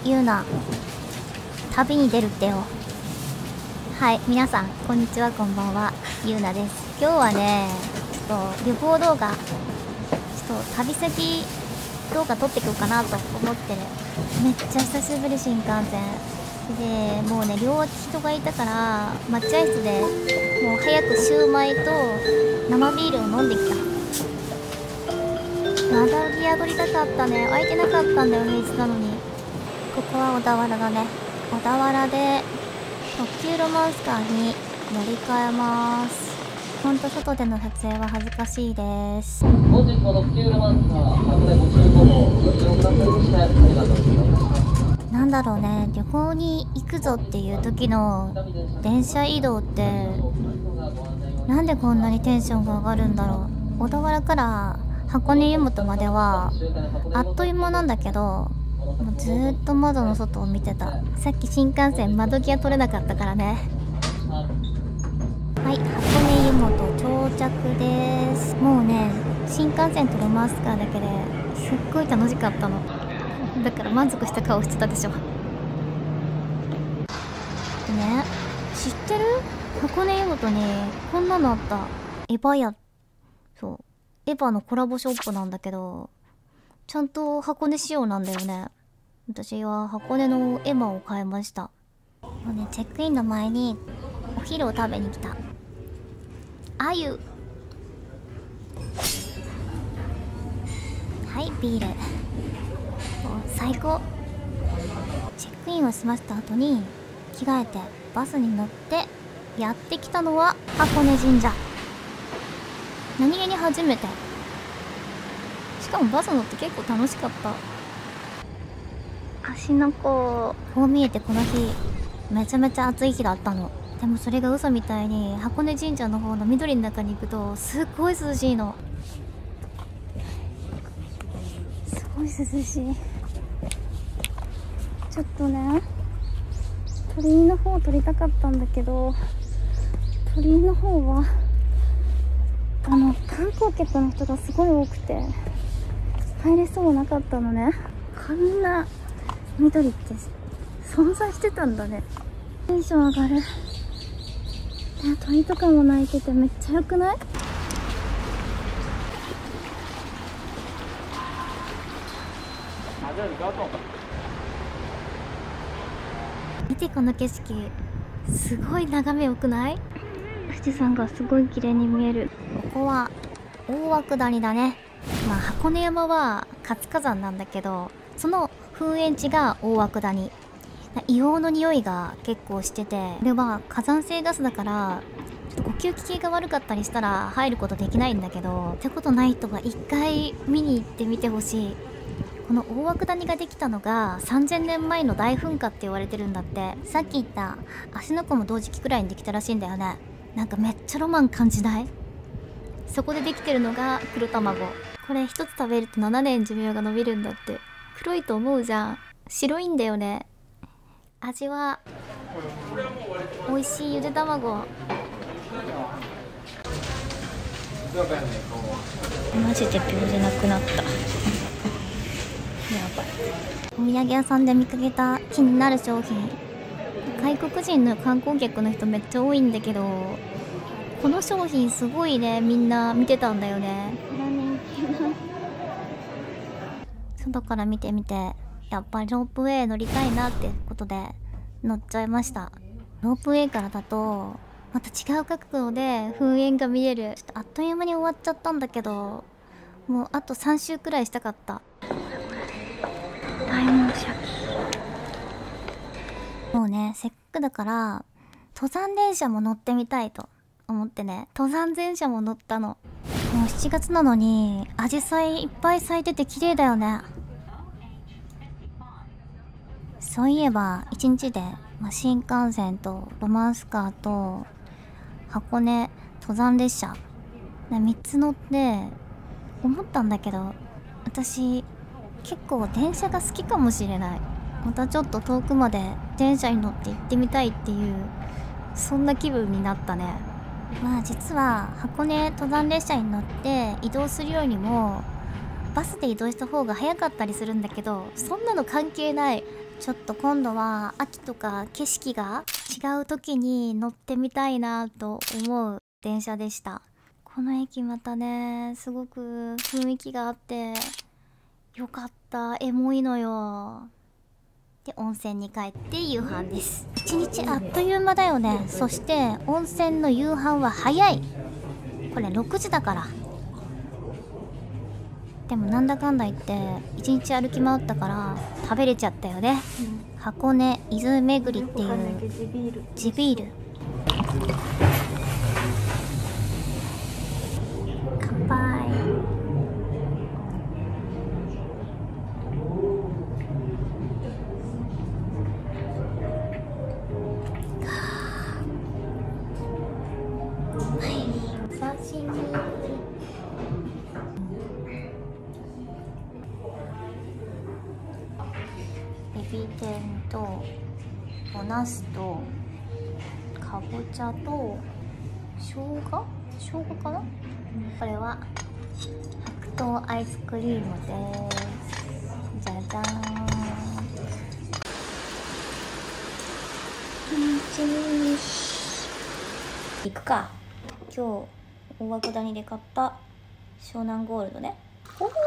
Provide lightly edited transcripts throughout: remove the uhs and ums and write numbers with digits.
ゆうな、旅に出るってよ。はい、皆さんこんにちは、こんばんは、ゆうなです。今日はね、ちょっと旅行動画、旅先動画撮っていこうかなと思ってる。めっちゃ久しぶり、新幹線で。もうね、両脇人がいたから待合室でもう早くシューマイと生ビールを飲んできた。まだギア取りたかったね。空いてなかったんだよね、いつなのに。ここは小田原だね。小田原で特急ロマンスカーに乗り換えます。ほんと外での撮影は恥ずかしいです。 本日も特急ロマンスカー箱根55号ご利用くださいましてありがとうございます。 なんだろうね、旅行に行くぞっていう時の電車移動ってなんでこんなにテンションが上がるんだろう。小田原から箱根湯本まではあっという間なんだけど、もうずーっと窓の外を見てた。さっき新幹線窓際取れなかったからね。はい、箱根湯本到着です。もうね、新幹線とロマンスカーだけですっごい楽しかったの。だから満足した顔してたでしょ。ね、知ってる？箱根湯本にこんなのあった。エヴァ屋。そう、エヴァのコラボショップなんだけど、ちゃんと箱根仕様なんだよね。私は箱根のエヴァを買いました。もうね、チェックインの前にお昼を食べに来た。あゆ。はい、ビール。最高。チェックインを済ませた後に着替えてバスに乗ってやってきたのは箱根神社。何気に初めて。しかもバス乗って結構楽しかった。芦ノ湖。こう見えてこの日めちゃめちゃ暑い日だったの。でもそれが嘘みたいに箱根神社の方の緑の中に行くとすっごい涼しいの。すごい涼しい。ちょっとね、鳥居の方撮りたかったんだけど、鳥居の方は観光客の人がすごい多くて入れそうなかったのね。こんな緑って存在してたんだね。テンション上がる。鳥とかも鳴いててめっちゃ良くない？見てこの景色、すごい眺め良くない？富士山がすごい綺麗に見える。ここは大涌谷だね。まあ箱根山は活火山なんだけど、その噴煙地が大涌谷。硫黄の匂いが結構してて、これは火山性ガスだからちょっと呼吸器系が悪かったりしたら入ることできないんだけど、ってことない人は一回見に行ってみてほしい。この大涌谷ができたのが3000年前の大噴火って言われてるんだって。さっき言った芦ノ湖も同時期くらいにできたらしいんだよね。なんかめっちゃロマン感じない？そこでできてるのが黒卵。これ一つ食べると7年寿命が伸びるんだって。黒いと思うじゃん。白いんだよね。味は美味しいゆで卵。マジで秒でなくなった。やばい。お土産屋さんで見かけた気になる商品。外国人の観光客の人めっちゃ多いんだけど、この商品すごいね、みんな見てたんだよね。外から見てみて、やっぱりロープウェイ乗りたいなってことで乗っちゃいました。ロープウェイからだとまた違う角度で噴煙が見える。ちょっとあっという間に終わっちゃったんだけど、もうあと3周くらいしたかった。大門シャキ。もうね、せっかくだから登山電車も乗ってみたいと思ってね、登山電車も乗ったの。もう7月なのにアジサイいっぱい咲いてて綺麗だよね。そういえば1日で、新幹線とロマンスカーと箱根登山列車3つ乗って思ったんだけど、私結構電車が好きかもしれない。またちょっと遠くまで電車に乗って行ってみたいっていう、そんな気分になったね。まあ実は箱根登山列車に乗って移動するよりもバスで移動した方が早かったりするんだけど、そんなの関係ない。 ちょっと今度は秋とか景色が違う時に乗ってみたいなと思う電車でした。この駅またね、すごく雰囲気があってよかった。エモいのよ。で、温泉に帰って夕飯です。一日あっという間だよね。そして温泉の夕飯は早い。これ6時だから。でもなんだかんだ言って一日歩き回ったから食べれちゃったよね、箱根伊豆巡りっていう地ビール。乾杯。刺身。エビ天とお茄子とかぼちゃと生姜かな、これは白桃アイスクリームです。じゃじゃーん。行くか。今日大涌谷で買った湘南ゴールドね。おお、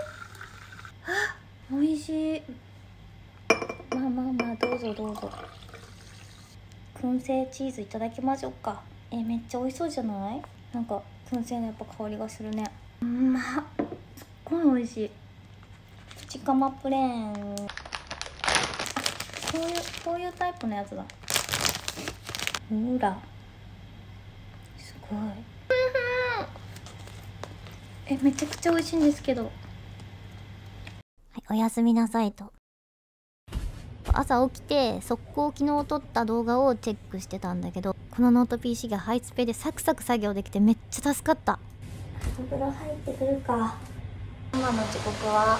美味しい。まあどうぞどうぞ。燻製チーズいただきましょうか。めっちゃ美味しそうじゃない？なんか燻製のやっぱ香りがするね。すっごい美味しい。プチカマプレーン。こういうタイプのやつだ。ほら、すごい。めちゃくちゃ美味しいんですけど。はい、おやすみなさいと。朝起きて速攻昨日撮った動画をチェックしてたんだけど、このノート PC がハイスペでサクサク作業できてめっちゃ助かった。お風呂入ってくるか。今の時刻は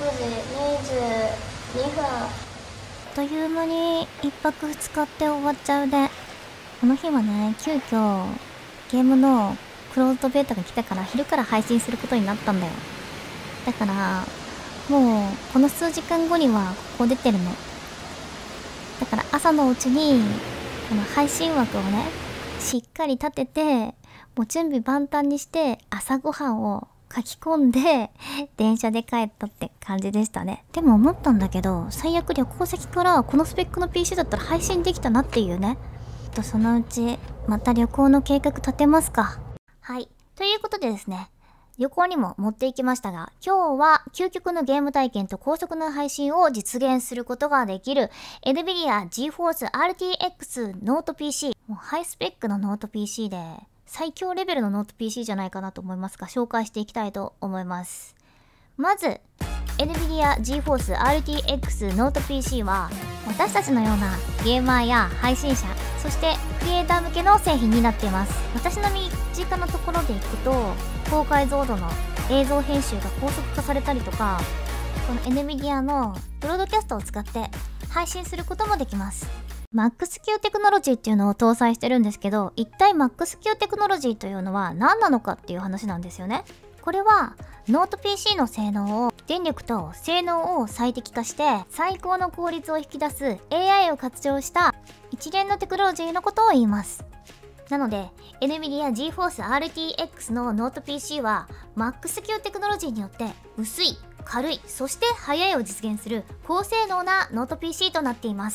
6時22分。あっという間に1泊2日って終わっちゃうね。この日はね、急遽ゲームのクローズドベータが来たから昼から配信することになったんだよ。だからもうこの数時間後にはここ出てるの。だから朝のうちにこの配信枠をねしっかり立てて、もう準備万端にして朝ごはんを書き込んで電車で帰ったって感じでしたね。でも思ったんだけど、最悪旅行先からこのスペックの PC だったら配信できたなっていうね。そのうちまた旅行の計画立てますか。はい、ということでですね、旅行にも持っていきましたが、今日は究極のゲーム体験と高速な配信を実現することができる NVIDIA GeForce RTX ノート PC、 もうハイスペックのノート PC で最強レベルのノート PC じゃないかなと思いますが、紹介していきたいと思います。まず NVIDIA GeForce RTX ノート PC は私たちのようなゲーマーや配信者、そしてクリエイター向けの製品になっています。私の身近なところでいくと、高解像度の映像編集が高速化されたりとか、この NVIDIA のブロードキャストを使って配信することもできます。MAX-Q テクノロジーっていうのを搭載してるんですけど、一体 MAX-Q テクノロジーというのは何なのかっていう話なんですよね。これはノート PC の性能を、電力と性能を最適化して最高の効率を引き出す AI を活用した一連のテクノロジーのことを言います。なので NVIDIA GeForce RTX のノート PC は MAX-Q テクノロジーによって薄い、軽い、そして速いを実現する高性能なノート PC となっています。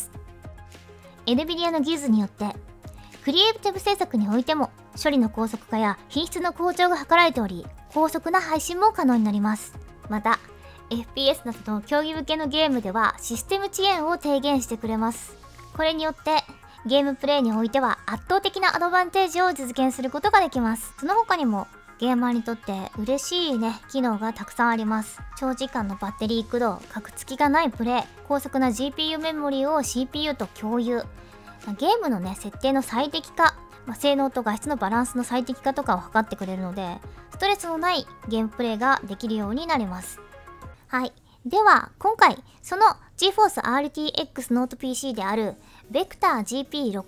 NVIDIA の技術によってクリエイティブ制作においても処理の高速化や品質の向上が図られており、高速な配信も可能になります。また FPS などの競技向けのゲームではシステム遅延を低減してくれます。これによってゲームプレイにおいては圧倒的なアドバンテージを実現することができます。その他にもゲーマーにとって嬉しいね機能がたくさんあります。長時間のバッテリー駆動、カクつきがないプレイ、高速な GPU メモリーを CPU と共有、ゲームのね設定の最適化、性能と画質のバランスの最適化とかを図ってくれるので、ストレスのないゲームプレイができるようになります。はい。では今回その GeForce RTX ノート PC である Vector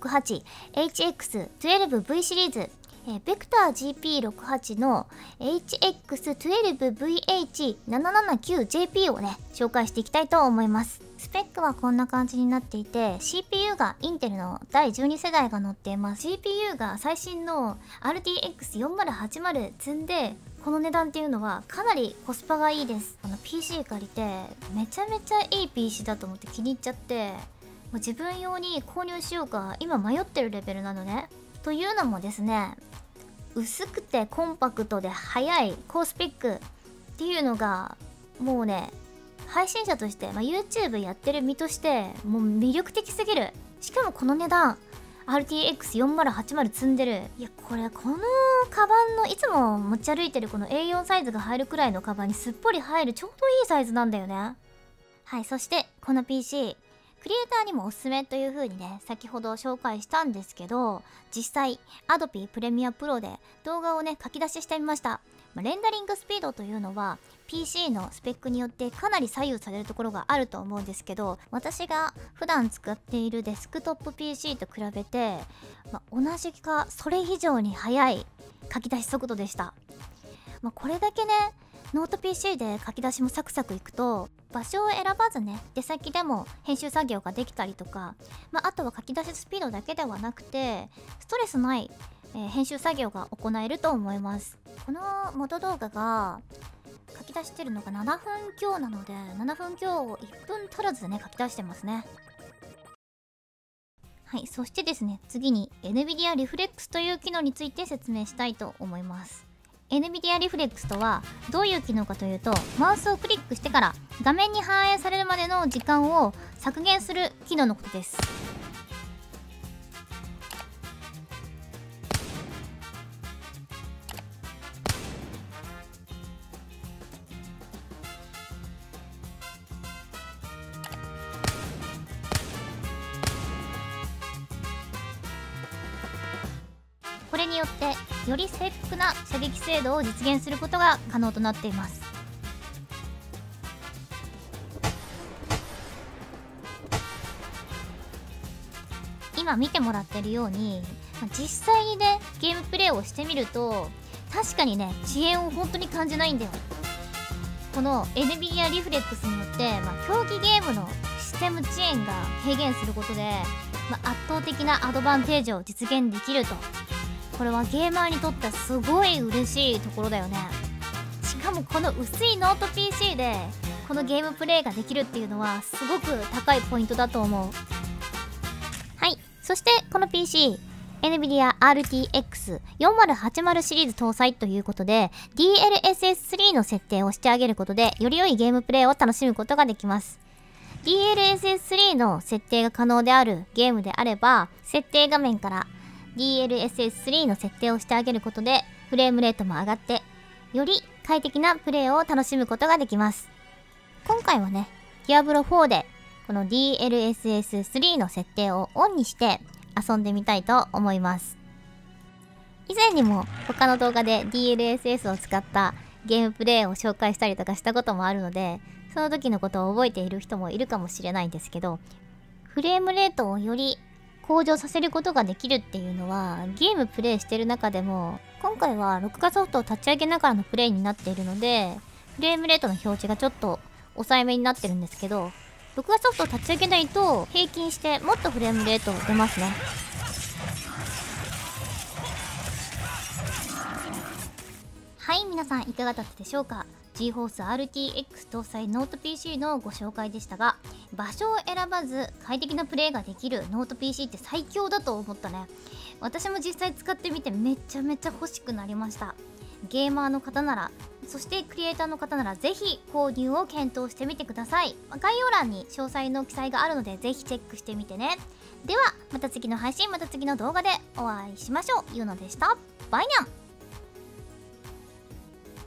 GP68HX12V シリーズ、Vector GP68 の HX12VH779JP をね紹介していきたいと思います。 スペックはこんな感じになっていて、 CPU がインテルの第12世代が載っています。 CPU が最新の RTX4080 積んでこの値段っていうのはかなりコスパがいいです。PC 借りてめちゃめちゃいい PC だと思って気に入っちゃって、もう自分用に購入しようか今迷ってるレベルなのね。というのもですね、薄くてコンパクトで速い高スペックっていうのがもうね、配信者として、YouTube やってる身としてもう魅力的すぎる。しかもこの値段 RTX4080 積んでる。いやこのカバンのいつも持ち歩いてるこの A4 サイズが入るくらいのカバンにすっぽり入るちょうどいいサイズなんだよね。はい、そしてこの PCクリエイターにもおすすめという風にね、先ほど紹介したんですけど、実際 Adobe Premiere Pro で動画をね書き出ししてみました。レンダリングスピードというのは PC のスペックによってかなり左右されるところがあると思うんですけど、私が普段使っているデスクトップ PC と比べて、同じかそれ以上に速い書き出し速度でした。これだけねノート PC で書き出しもサクサクいくと、場所を選ばずね出先でも編集作業ができたりとか、あとは書き出しスピードだけではなくてストレスない、編集作業が行えると思います。この元動画が書き出してるのが7分強なので、7分強を1分足らずでね書き出してますね。はい、そしてですね、次に NVIDIA Reflex という機能について説明したいと思います。NVIDIA Reflex とはどういう機能かというと、マウスをクリックしてから画面に反映されるまでの時間を削減する機能のことです。これによってより正確な射撃精度を実現することが可能となっています。今見てもらってるように、実際にねゲームプレイをしてみると確かにね遅延を本当に感じないんだよ。この NVIDIA Reflex によって、競技ゲームのシステム遅延が軽減することで、圧倒的なアドバンテージを実現できると。これはゲーマーにとってはすごい嬉しいところだよね。しかもこの薄いノート PC でこのゲームプレイができるっていうのはすごく高いポイントだと思う。はい、そしてこの PC NVIDIA RTX 4080シリーズ搭載ということで DLSS3 の設定をしてあげることでより良いゲームプレイを楽しむことができます。 DLSS3 の設定が可能であるゲームであれば、設定画面から DLSS3 の設定をしてあげることでフレームレートも上がってより快適なプレイを楽しむことができます。今回はねディアブロ4でこの DLSS3 の設定をオンにして遊んでみたいと思います。以前にも他の動画で DLSS を使ったゲームプレイを紹介したりとかしたこともあるので、その時のことを覚えている人もいるかもしれないんですけど、フレームレートをより向上させることができるっていうのはゲームプレイしてる中でも、今回は録画ソフトを立ち上げながらのプレイになっているのでフレームレートの表示がちょっと抑えめになってるんですけど、録画ソフトを立ち上げないと平均してもっとフレームレート出ますね。はい、皆さんいかがだったでしょうか。 GeForce RTX 搭載ノート PC のご紹介でしたが、場所を選ばず快適なプレイができるノート PC って最強だと思ったね。私も実際使ってみてめちゃめちゃ欲しくなりました。ゲーマーの方なら、そしてクリエイターの方ならぜひ購入を検討してみてください。概要欄に詳細の記載があるのでぜひチェックしてみてね。ではまた次の配信、また次の動画でお会いしましょう。ゆうのでした。バイニャン。